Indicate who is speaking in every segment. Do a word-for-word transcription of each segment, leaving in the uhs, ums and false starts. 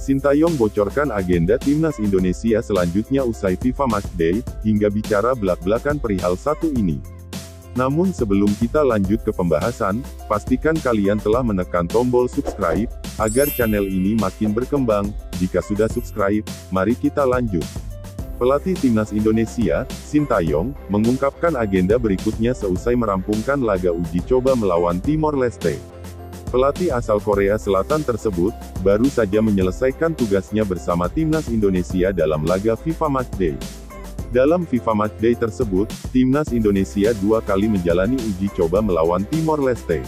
Speaker 1: Sintayong bocorkan agenda Timnas Indonesia selanjutnya usai FIFA Matchday, hingga bicara belak-belakan perihal satu ini. Namun sebelum kita lanjut ke pembahasan, pastikan kalian telah menekan tombol subscribe, agar channel ini makin berkembang. Jika sudah subscribe, mari kita lanjut. Pelatih Timnas Indonesia, Sintayong, mengungkapkan agenda berikutnya seusai merampungkan laga uji coba melawan Timor Leste. Pelatih asal Korea Selatan tersebut, baru saja menyelesaikan tugasnya bersama Timnas Indonesia dalam laga FIFA Matchday. Dalam FIFA Matchday tersebut, Timnas Indonesia dua kali menjalani uji coba melawan Timor Leste.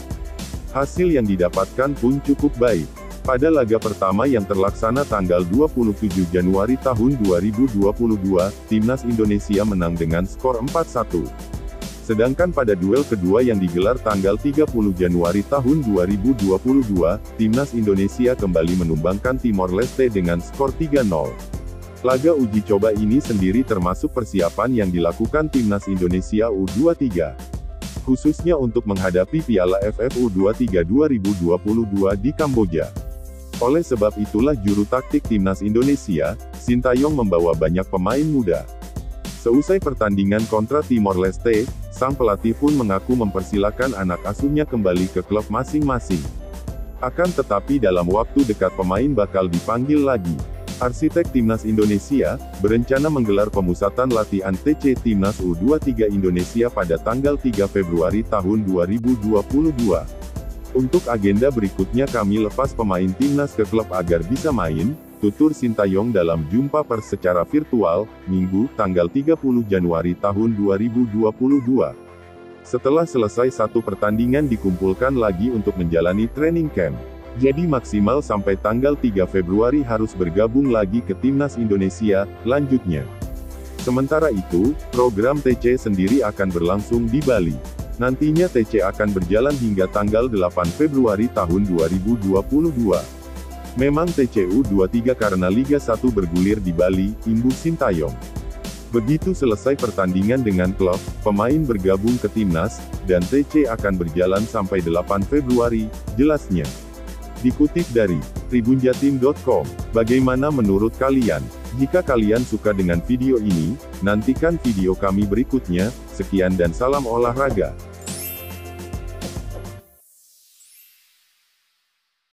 Speaker 1: Hasil yang didapatkan pun cukup baik. Pada laga pertama yang terlaksana tanggal dua puluh tujuh Januari tahun dua ribu dua puluh dua, Timnas Indonesia menang dengan skor empat satu. Sedangkan pada duel kedua yang digelar tanggal tiga puluh Januari tahun dua ribu dua puluh dua, Timnas Indonesia kembali menumbangkan Timor Leste dengan skor tiga nol. Laga uji coba ini sendiri termasuk persiapan yang dilakukan Timnas Indonesia U dua puluh tiga. Khususnya untuk menghadapi Piala F F U dua puluh tiga dua ribu dua puluh dua di Kamboja. Oleh sebab itulah juru taktik Timnas Indonesia, Sintayong membawa banyak pemain muda. Seusai pertandingan kontra Timor Leste, sang pelatih pun mengaku mempersilakan anak asuhnya kembali ke klub masing-masing. Akan tetapi dalam waktu dekat pemain bakal dipanggil lagi. Arsitek Timnas Indonesia, berencana menggelar pemusatan latihan T C Timnas U dua puluh tiga Indonesia pada tanggal tiga Februari tahun dua ribu dua puluh dua. Untuk agenda berikutnya kami lepas pemain Timnas ke klub agar bisa main, tutur Sintayong dalam jumpa pers secara virtual, Minggu, tanggal tiga puluh Januari tahun dua ribu dua puluh dua. Setelah selesai satu pertandingan dikumpulkan lagi untuk menjalani training camp. Jadi maksimal sampai tanggal tiga Februari harus bergabung lagi ke Timnas Indonesia, lanjutnya. Sementara itu, program T C sendiri akan berlangsung di Bali. Nantinya T C akan berjalan hingga tanggal delapan Februari tahun dua ribu dua puluh dua. Memang T C U dua puluh tiga karena Liga satu bergulir di Bali, imbuh Sintayong. Begitu selesai pertandingan dengan klub, pemain bergabung ke Timnas, dan T C akan berjalan sampai delapan Februari, jelasnya. Dikutip dari tribunjatim titik com, bagaimana menurut kalian? Jika kalian suka dengan video ini, nantikan video kami berikutnya. Sekian dan salam olahraga.